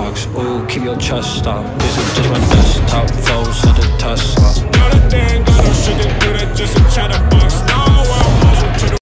box. Ooh, keep your chest up. This is just my desktop, flows to the Tesla. Not a thing, got no sugar, do that just to try to